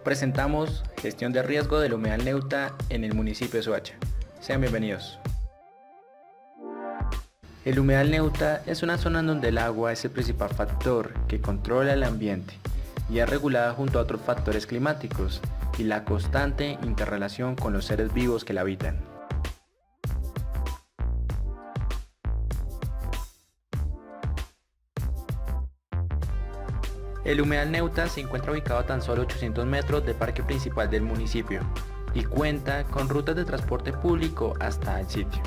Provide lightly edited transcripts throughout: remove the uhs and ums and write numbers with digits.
Presentamos gestión de riesgo del humedal Neuta en el municipio de Soacha. Sean bienvenidos. El humedal Neuta es una zona en donde el agua es el principal factor que controla el ambiente y es regulada junto a otros factores climáticos y la constante interrelación con los seres vivos que la habitan. El humedal Neuta se encuentra ubicado a tan solo 800 metros del parque principal del municipio y cuenta con rutas de transporte público hasta el sitio.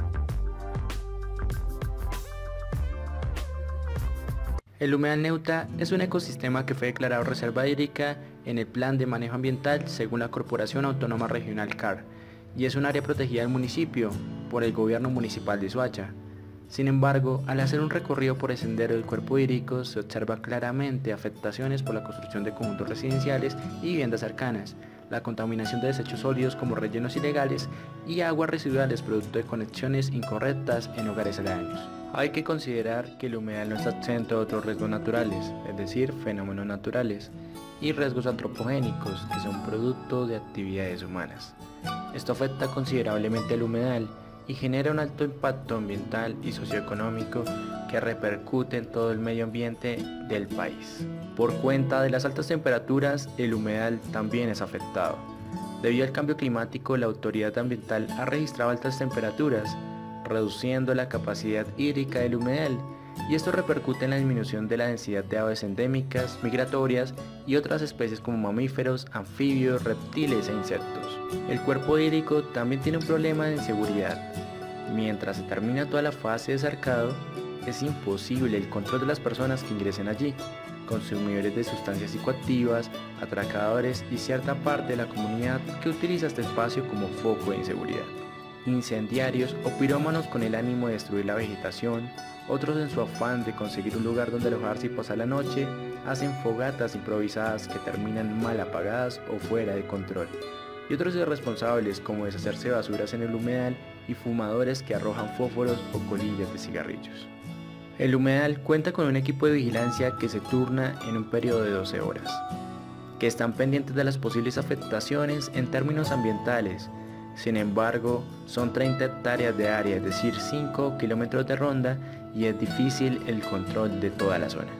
El humedal Neuta es un ecosistema que fue declarado reserva hídrica en el Plan de Manejo Ambiental según la Corporación Autónoma Regional CAR y es un área protegida del municipio por el Gobierno Municipal de Soacha. Sin embargo, al hacer un recorrido por el sendero del cuerpo hídrico se observa claramente afectaciones por la construcción de conjuntos residenciales y viviendas cercanas, la contaminación de desechos sólidos como rellenos ilegales y aguas residuales producto de conexiones incorrectas en hogares aledaños. Hay que considerar que el humedal no está exento de otros riesgos naturales, es decir, fenómenos naturales, y riesgos antropogénicos que son producto de actividades humanas. Esto afecta considerablemente al humedal y genera un alto impacto ambiental y socioeconómico que repercute en todo el medio ambiente del país. Por cuenta de las altas temperaturas, el humedal también es afectado. Debido al cambio climático, la autoridad ambiental ha registrado altas temperaturas, reduciendo la capacidad hídrica del humedal, y esto repercute en la disminución de la densidad de aves endémicas, migratorias y otras especies como mamíferos, anfibios, reptiles e insectos. El cuerpo hídrico también tiene un problema de inseguridad. Mientras se termina toda la fase de cercado, es imposible el control de las personas que ingresen allí, consumidores de sustancias psicoactivas, atracadores y cierta parte de la comunidad que utiliza este espacio como foco de inseguridad. Incendiarios o pirómanos con el ánimo de destruir la vegetación, otros en su afán de conseguir un lugar donde alojarse y pasar la noche, hacen fogatas improvisadas que terminan mal apagadas o fuera de control. Y otros irresponsables como deshacerse de basuras en el humedal y fumadores que arrojan fósforos o colillas de cigarrillos. El humedal cuenta con un equipo de vigilancia que se turna en un periodo de 12 horas, que están pendientes de las posibles afectaciones en términos ambientales. Sin embargo, son 30 hectáreas de área, es decir, 5 kilómetros de ronda, y es difícil el control de toda la zona.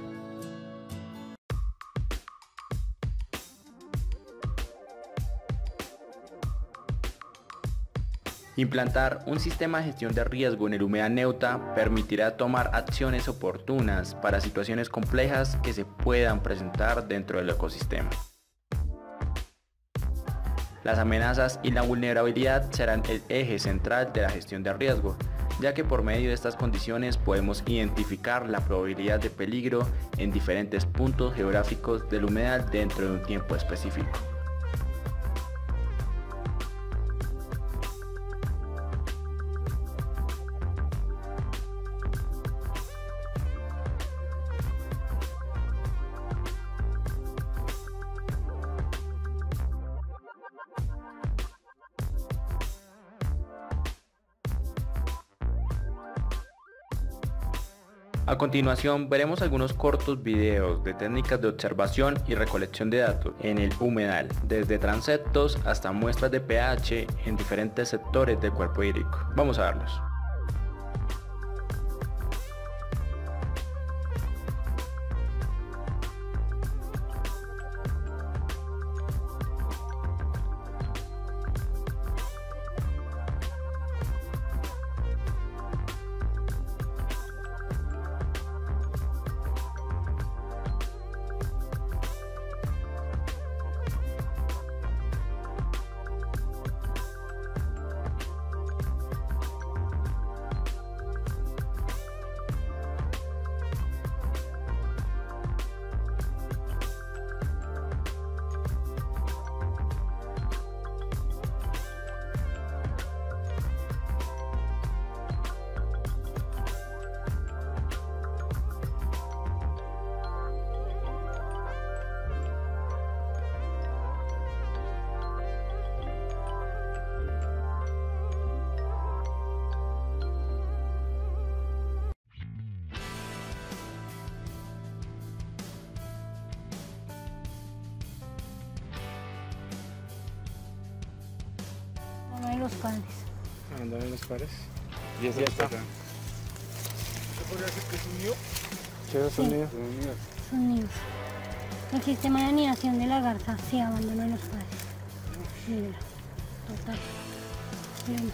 Implantar un sistema de gestión de riesgo en el humedal Neuta permitirá tomar acciones oportunas para situaciones complejas que se puedan presentar dentro del ecosistema. Las amenazas y la vulnerabilidad serán el eje central de la gestión de riesgo, ya que por medio de estas condiciones podemos identificar la probabilidad de peligro en diferentes puntos geográficos del humedal dentro de un tiempo específico. A continuación veremos algunos cortos videos de técnicas de observación y recolección de datos en el humedal, desde transeptos hasta muestras de pH en diferentes sectores del cuerpo hídrico. Vamos a verlos. los padres. Abandonen los padres. Y eso está. ¿Se podría decir que es un nido? ¿Qué es un nido? Son nidos. El sistema de anidación de la garza sí abandona los padres. Mira, total. Pleno.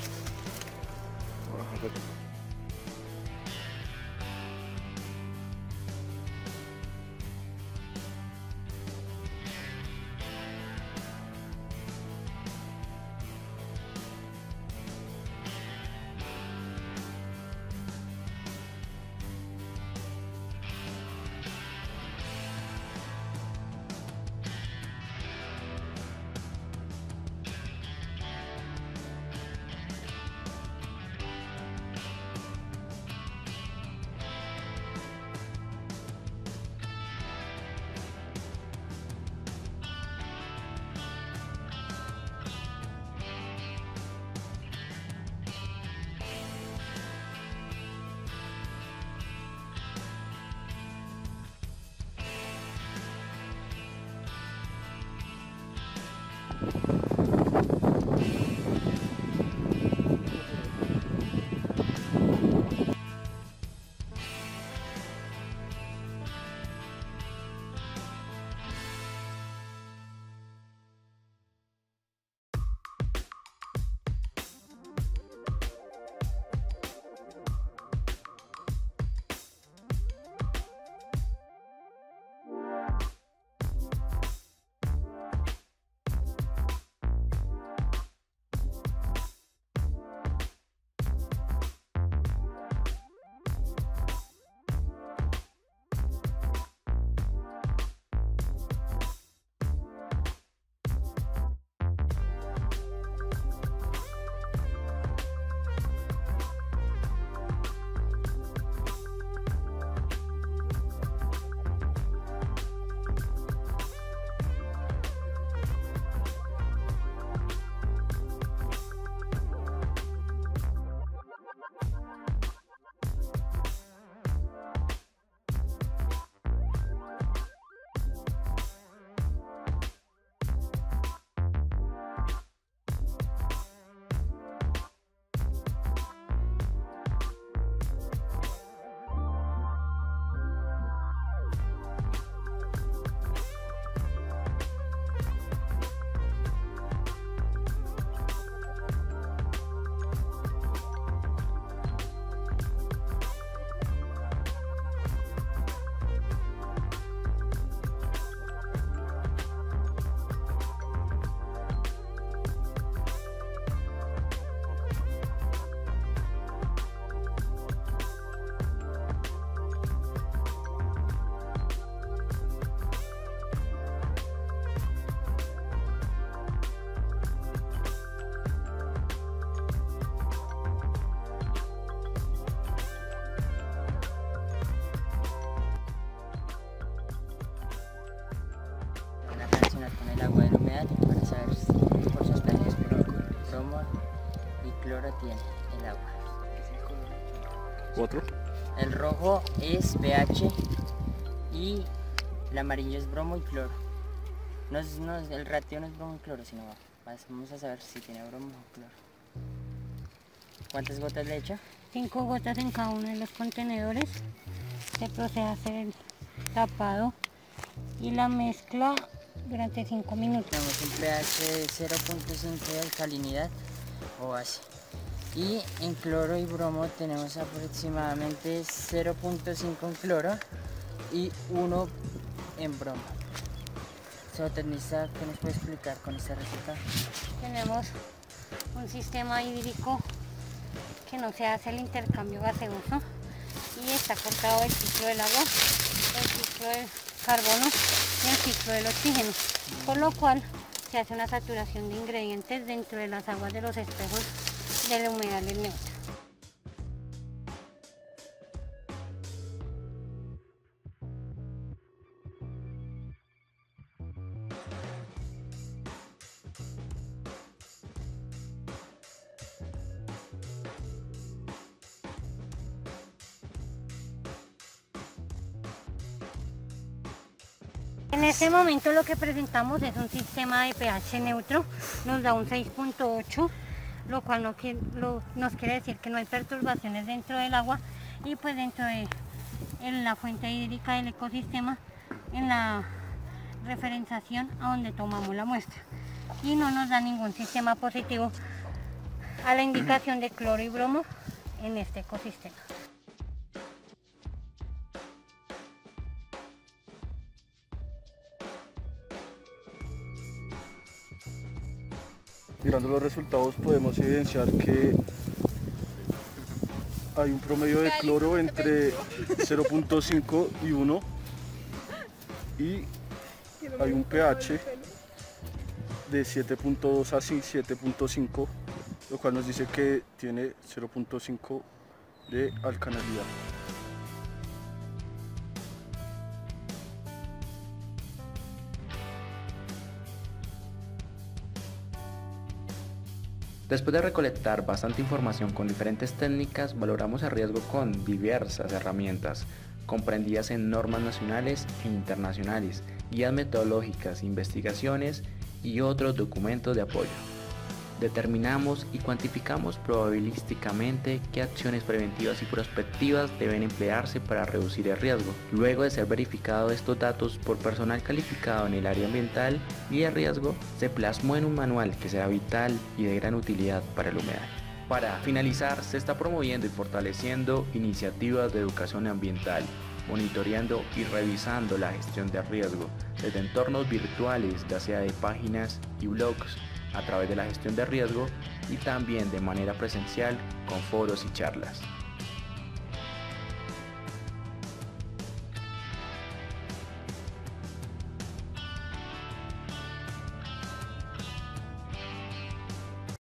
Con el agua del humedal para saber por sustancias bromo y cloro tiene el agua. ¿Otro? El rojo es pH y el amarillo es bromo y cloro. El ratio no es bromo y cloro, sino vamos a saber si tiene bromo o cloro. ¿Cuántas gotas le echa? 5 gotas en cada uno de los contenedores. Se procede a hacer el tapado y la mezcla durante 5 minutos. Tenemos un pH de 0.5 de alcalinidad o base. Y en cloro y bromo tenemos aproximadamente 0.5 en cloro y 1 en bromo. Zootecnista, ¿qué nos puede explicar con este resultado? Tenemos un sistema hídrico que no se hace el intercambio gaseoso y está cortado el ciclo del agua, el ciclo del carbono y el ciclo del oxígeno, por lo cual se hace una saturación de ingredientes dentro de las aguas de los espejos del humedal del neutro. En este momento lo que presentamos es un sistema de pH neutro, nos da un 6.8 lo cual nos quiere decir que no hay perturbaciones dentro del agua y pues dentro de la fuente hídrica del ecosistema, en la referenciación a donde tomamos la muestra, y no nos da ningún sistema positivo a la indicación de cloro y bromo en este ecosistema. Mirando los resultados podemos evidenciar que hay un promedio de cloro entre 0.5 y 1 y hay un pH de 7.2 a 7.5, lo cual nos dice que tiene 0.5 de alcalinidad. Después de recolectar bastante información con diferentes técnicas, valoramos el riesgo con diversas herramientas, comprendidas en normas nacionales e internacionales, guías metodológicas, investigaciones y otros documentos de apoyo. Determinamos y cuantificamos probabilísticamente qué acciones preventivas y prospectivas deben emplearse para reducir el riesgo. Luego de ser verificados estos datos por personal calificado en el área ambiental y de riesgo, se plasmó en un manual que será vital y de gran utilidad para el humedal. Para finalizar, se está promoviendo y fortaleciendo iniciativas de educación ambiental, monitoreando y revisando la gestión de riesgo desde entornos virtuales, ya sea de páginas y blogs, a través de la gestión de riesgo y también de manera presencial con foros y charlas.